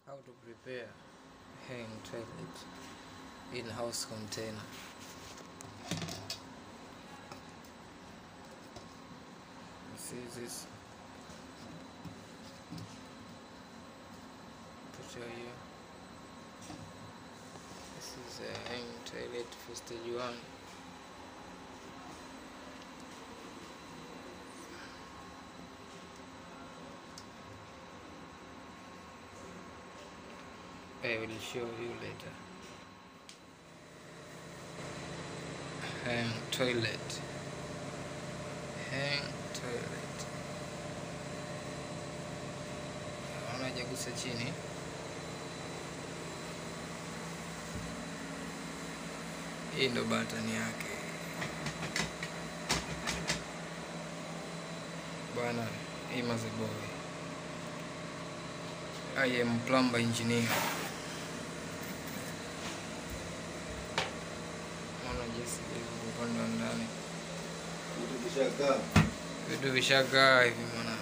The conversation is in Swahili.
How to prepare hang toilet in-house container. See this picture here. This is a hang toilet for stage 1. I will show you later. Hang toilet. Hang toilet. Naona hajagusa chini. Hii ndo button yake. Bwana, hii mazeboy. I am plumber engineer. Upande wa ndani vitu vishakaa hivi mwana.